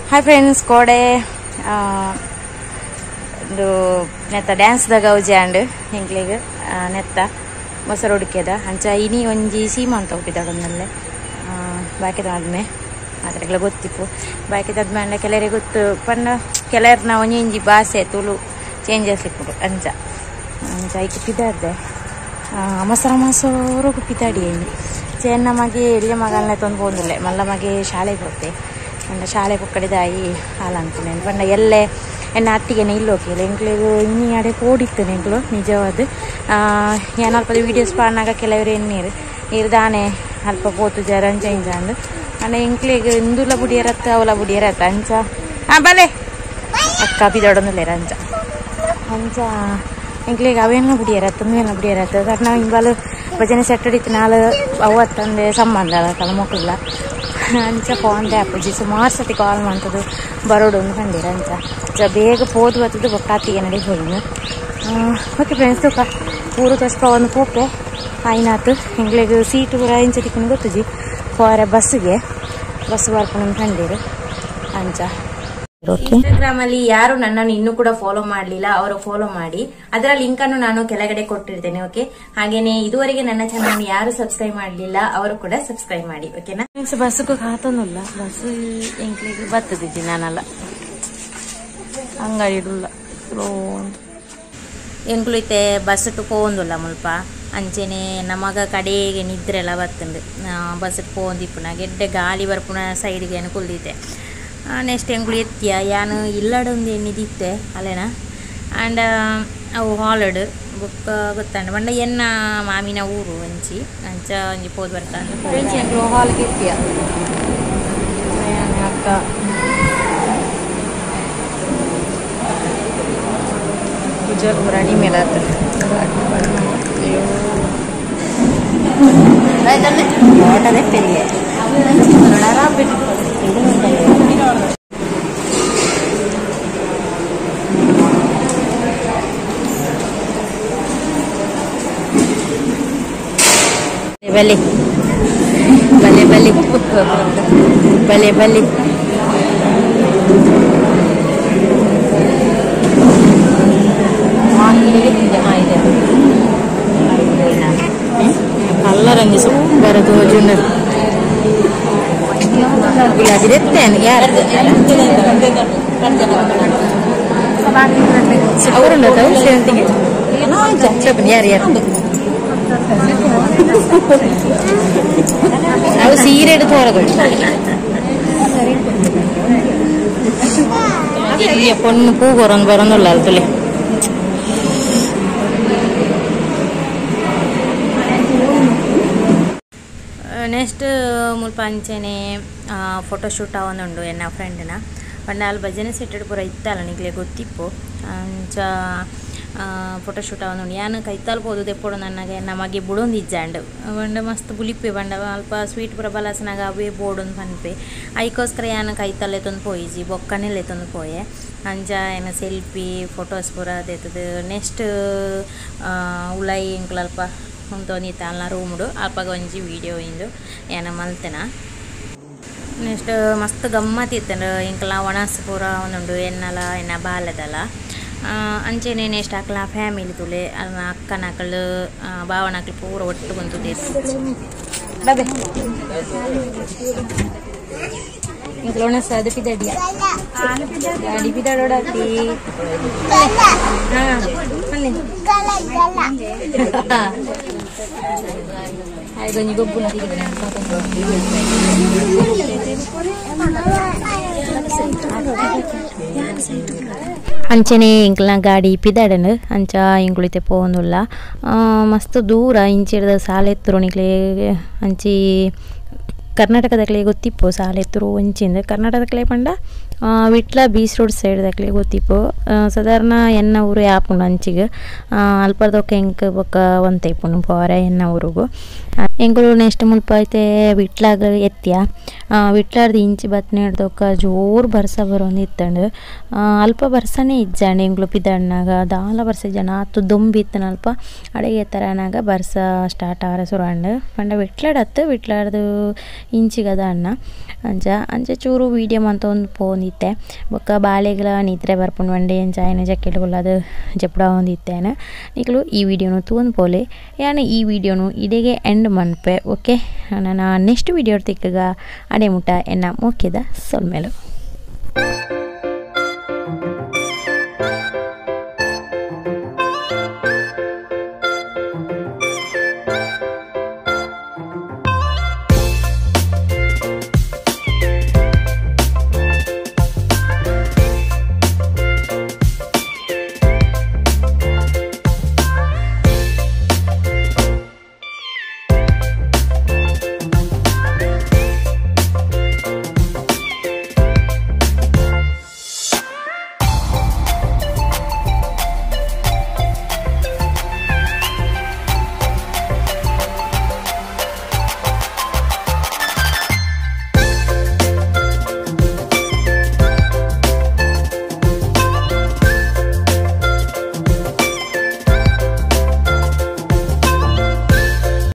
hi friends ಕೋಡೆ ಇದು ನೆತ್ತ ಡ್ಯಾನ್ಸ್ದ ಗೌಜಿ ಆಂಡ್ ಹೆಂಗ್ಲಿಗೆ ನೆತ್ತ ಮೊಸರು ಹುಡುಕ್ಯದ ಅಂಚ ಇನಿ ಒಂಜಿ ಸೀಮಂತ ಉಪ್ಪಿದಾಡೊಂದಲ್ಲೇ ಬಾಕಿದಾದ್ಮೆ ಅದರೆಲ್ಲ ಗೊತ್ತಿಪ್ಪು ಬಾಕಿದಾದ್ಮೇಲೆ ಕೆಲವರಿಗೆ ಗೊತ್ತು ಪಂಡ ಕೆಲವ್ರನ್ನ ಒಂಜಿ ಭಾಷೆ ತುಳು ಚೇಂಜಸ್ ಇಪ್ಪುಡು ಅಂಚ ಅಂಚ ಐಕ್ ಪಿದಾಡ್ದೆ ಮೊಸರು ಪಿದಾಡಿ ಏನು ಚೆನ್ನ ಮಗೆ ಎಲ್ಲಿ ಮಗಲ್ನೇ ತಂದು ಹೋದಿಲ್ಲ ಮಲ್ಲ ಮಗೆ ಶಾಲೆಗೆ ಹೋಗ್ತೆ ಅಂಡ ಶಾಲೆ ಪುಕ್ಕಡಿದಾಯಿ ಹಾಲು ಅಂತೀನಿ ಪಂಡ ಎಲ್ಲೇ ಎನ್ನ ಅತ್ತಿಗೆನೆ ಇಲ್ಲೋಕಿಲ್ಲ ಎಂಕ್ಳಿಗೂ ಇನ್ನಿ ಅಡೆ ಕೋಡಿತ್ತು ಎಂಕ್ಳು ನಿಜವಾದ ಏನಲ್ಪ ವೀಡಿಯೋಸ್ ಪಾಡಿನಾಗ ಕೆಲವರು ನೀರು ದಾನೆ ಅಲ್ಪ ಪೋತು ಜರ ಅಂಚ ಇಂಚ ಅಂದು ಅಂಡ ಎಂಕ್ಳಿಗೆ ಇಂದುಲ ಬುಡಿಯರತ್ತ ಅವಲ ಬುಡಿಯರತ್ತ ಅಂಚ ಬಲೆ ಅಕ್ಕ ಪಿದೊಡೊಂದುಲ್ಲೇರ ಅಂಚ ಅಂಚ ಎಂಕ್ಳಿಗೆ ಅವೇನ ಬುಡಿಯರತ್ತ ಒಂದೇನ ಬುಡಿಯರತ್ತ ಸರ್ ನಾವು ಇಂಬಾಲು ಭಜನೆ ಸೆಟ್ಟಡಿತ್ತು ನಾಳೆ ಅವತ್ತಂದೆ ಸಂಬಂಧ ಅಲ್ಲ ಮಕ್ಕಳಿಲ್ಲ ಅಂಚ ಫೋನ್ ಅಪ್ಪಜಿ ಸುಮಾರು ಸತಿ ಕಾಲ್ ಮಾಡ್ತದ್ದು ಬರೋಡು ಒಂದು ಕಂಡಿರ ಅಂಚ ಬೇಗ ಪೋದು ಬರ್ತದ್ದು ಬೊಕ್ಕಾತಿಗೆ ನಡಿ ಹೋಗಿನ ಓಕೆ ಫ್ರೆಂಡ್ಸ್ ತುಕ ಊರು ತಸ್ಪ ಒಂದು ಪೋಪೆ ಆಯ್ನಾತು ಎಂಗ್ಳಿಗೆ ಸೀಟು ಪೂರ ಇಂಚ ತಿಕ್ಕನು ಗೊತ್ತುಜಿ ಹೋರೆ ಬಸ್ಸಿಗೆ ಬಸ್ ಬರ್ಕೊಂಡು ಕಂಡಿರು ಅಂಚ ಇನ್ಸ್ಟಾಗ್ರಾಮ್ ಅಲ್ಲಿ ಯಾರು ನನ್ನನ್ನು ಇನ್ನೂ ಕೂಡ ಫಾಲೋ ಮಾಡಲಿಲ್ಲ ಅವರು ಫಾಲೋ ಮಾಡಿ ಅದರ ಲಿಂಕ್ ಅನ್ನು ನಾನು ಕೆಳಗಡೆ ಕೊಟ್ಟಿರ್ತೇನೆ ಓಕೆ ಹಾಗೇನೆ ಇದುವರೆಗೆ ನನ್ನ ಚಾನಲ್ ಯಾರು ಸಬ್ಸ್ಕ್ರೈಬ್ ಮಾಡಲಿಲ್ಲ ಅವರು ಕೂಡ ಸಬ್ಸ್ಕ್ರೈಬ್ ಮಾಡಿ ಓಕೆನಾ ಬಸ್ಗೂ ಕಾತನಲ್ಲ ಬಸ್ ಎಂಕ್ಲಿಗೆ ಬರ್ತದಿದ್ದಿ ನಾನಲ್ಲ ಅಂಗಡಿ ಇಡಲ್ಲ ಎಂಕ್ಲು ಐತೆ ಬಸ್ ಪೋಂದಿಲ್ಲ ಮುಲ್ಪ ಅಂಚೆನೆ ನಮಗ ಕಡೆಗೆ ನಿದ್ರೆ ಎಲ್ಲ ಬರ್ತಂದು ಬಸ್ ಪೋಂದಿಪ್ಪುನ ಗೆಡ್ಡೆ ಗಾಳಿ ಬರ್ಪುನ ಸೈಡ್ಗೆ ಏನು ಕುಲ್ದಿತ್ತೆ ನೆಕ್ಸ್ಟ್ ಎಂಗ್ಳು ಎತ್ತಿಯ ಯಾನು ಇಲ್ಲಡೊಂದು ಎಣ್ಣಿದಿತ್ತೆ ಅಲ್ಲೇನ ಆ್ಯಂಡ್ ಅವು ಹಾಲಡ್ ಬುಕ್ಕ ಗೊತ್ತಂಡ ಬಂಡ ಎನ್ನ ಮಾಮಿನ ಊರು ಒಂಚಿ ಅಂಚ ಒಂಜಿ ಪೋದು ಬರ್ತಾನೆ ಎಂಗ್ಳು ಹಾಲ್ಗೆ ಎತ್ತಿಯ ಅಕ್ಕ ಪೂಜಾರು ರೆಡಿ ಮೇಲೆ ಓಟದೇ ಪೆರಿಯೆ ಬಲೆ ಬಲೆ ಬಲೆ ಬಲೆ ಬಲೆ ಕಲ್ಲರಂಗಿ ಬರೋದು ಜುನ್ನರ್ ಅದಿರುತ್ತೇನೆ ಯಾರು ಅವರುಂಡ ಸೇವಂತಿಗೆ ಯಾರು ಯಾರು ನಾವು ಸೀರೆ എടുത്ത് ಹೊರಗಡೆ പൊണ്ണു പൂ കുറഞ്ഞൊന്നുമില്ല അല്ലേ ನೆಕ್ಸ್ಟ್ ಮುಲ್ಪ ಅಂಚೆನೆ ಫೋಟೋಶೂಟ್ ಅವನುಂಡು ಎನ್ನ ಫ್ರೆಂಡ್ನ ಪಂಡ ಅಲ್ಲಿ ಭಜನೆ ಸೆಟ್ಟೆಡ್ ಪೂರ ಇತ್ತಲ್ಲ ನಿಗ್ಲೆ ಗೊತ್ತಿಪ್ಪು ಅಂಚ ಫೋಟೋಶೂಟ್ ಅವನುಂಡು ಯಾನು ಕೈತಾಲ್ ಪೋದು ತೆಪ್ಪೋಡು ನನಗೆ ನಮಗೆ ಬುಡೊಂದು ಇಜ್ಜಾಂಡ್ ಬಂಡ ಮಸ್ತ್ ಬುಲಿಪ್ಪೆ ಬಂಡ ಅಲ್ಪ ಸ್ವೀಟ್ ಪೂರ ಬಲಸನಾಗ ಅವೇ ಬೋಡೊಂದು ಪನ್ಪೆ ಐಕೋಸ್ಕರ ಯಾನು ಕೈತಲ್ಲೇ ತಂದು ಪೋಯಿಜಿ ಬೊಕ್ಕನೆಲ್ಲೇ ತಂದು ಪೋಯೆ ಅಂಚ ಏನು ಸೆಲ್ಫಿ ಫೋಟೋಸ್ ಪೂರ ಅದೇತದು ನೆಕ್ಸ್ಟ್ ಉಳೈ ಎಂಕ್ಲು ಅಲ್ಪ ಉಂಟೋನಿತ್ತ ಅಲ್ಲ ರೂಮ್ಡು ಅಲ್ಪಾಗ ಒಂಜಿ ವೀಡಿಯೋ ಇಂದು ಏನ ಮಲ್ತೆನ ನೆಕ್ಸ್ಟ್ ಮಸ್ತ್ ಗಮ್ಮತ್ ಇತ್ತಂಡು ಇಂಕಲ ಒಣಸ್ ಪೂರ ಒಂದುಂಡು ಎನ್ನಲ ಎನ್ನ ಬಾಲ್ಯದಲ್ಲ ಅಂಚೆನೆ ನೆಕ್ಸ್ಟ್ ಅಕ್ಲ ಫ್ಯಾಮಿಲಿ ತುಲೆ ಅಕ್ಕನಕ್ಳು ಭಾವನಕ್ಳು ಪೂರ ಒಟ್ಟು ಬಂತು ಬಾಬೆ ఇంట్లో సది పిదడి ಗಾಡಿ పిదడోడತಿ అన్ని ay gonyi gobbuna digidana ಅಂಚೆನೆ ಇಂಕ್ಲ ಗಾಡಿ ಪಿದಾಡನು ಅಂಚ ಇಂಕ್ಳಿತೆ ಪೋನುಲ್ಲ ಮಸ್ತ್ ದೂರ ಇಂಚಿಡ್ದ ಸಾಲೆ ಎತ್ತುರೋಣಿಕ್ಲೆ ಅಂಚಿ ಕರ್ನಾಟಕದಕ್ಲೆ ಗೊತ್ತಿಪ್ಪು ಸಾಲೆ ಎತ್ತುರು ಒಂಚಿಂದ ಕರ್ನಾಟಕದಕ್ಲೆ ಪಂಡ ವಿಟ್ಲ ಬೀಚ್ ರೋಡ್ ಸೈಡ್ದಕ್ಲೆ ಗೊತ್ತಿಪ್ಪು ಸಾಧಾರಣ ಎನ್ನ ಊರು ಯಾಪುಂಡು ಅಂಚಿಗೆ ಅಲ್ಪದೊಕ್ಕ ಎಂಕ್ ಬೊಕ್ಕ ಒಂತೈಪುಂಡು ಪೋರೆ ಎನ್ನ ಊರಿಗೂ ಎಂಕುಲು ನೆಕ್ಸ್ಟ್ ಮುಲ್ಪ ಐತೆ ವಿಟ್ಲಾಗ ಎತ್ತಿಯ ವಿಟ್ಲಾರ್ದು ಇಂಚಿ ಬತ್ನೆ ಹಿಡ್ದೊಕ್ಕ ಜೋರು ಬರ್ಸ ಬರೋಂದು ಇತ್ತಂಡು ಅಲ್ಪ ಬರ್ಸನೇ ಇಜ್ಜಂಡು ಎಂಕ್ಲು ಪಿದಣ್ಣಾಗ ದಾಲ ಬರ್ಸ ಜನ ಆತು ದೊಂಬಿ ಇತ್ತನಲ್ಪ ಅಡುಗೆ ಥರನಾಗ ಬರ್ಸ ಸ್ಟಾರ್ಟ್ ಆರ ಸುರಂಡು ಪಂಡ ವಿಟ್ಲಾಡತ್ತು ವಿಟ್ಲಾಡ್ದು ಇಂಚಿಗದ ಅನ್ನ ಅಂಚ ಚೂರು ವೀಡಿಯೋ ಅಂತ ಒಂದು ಪೋಂದಿತ್ತೆ ಬೊಕ್ಕ ಬಾಳೆಗಳ ನಿದ್ರೆ ಬರ್ಪುಂಡು ಒಂಡೆ ಎಂಚಾಯನ ಜಕ್ಕೆಟ್ಗೊಳ್ಳದು ಜಪ್ಪಡ ಹೊಂದಿತ್ತೇನೆ ನಿಕ್ಲು ಈ ವಿಡಿಯೋನು ತೂನ್ ಪೋಲೆ ಯಾನೆ ಈ ವಿಡಿಯೋನು ಇಡೆಗೆ ಎಂಡ್ ಮನ್ಪೆ ಓಕೆ ನಾನು ನೆಕ್ಸ್ಟ್ ವಿಡಿಯೋ ತಿಕ್ಕಗ ಅಡೆ ಮುಟ್ಟ ಎನ್ನ ಮುಖ್ಯದ ಸೊಲ್ಮೇಲು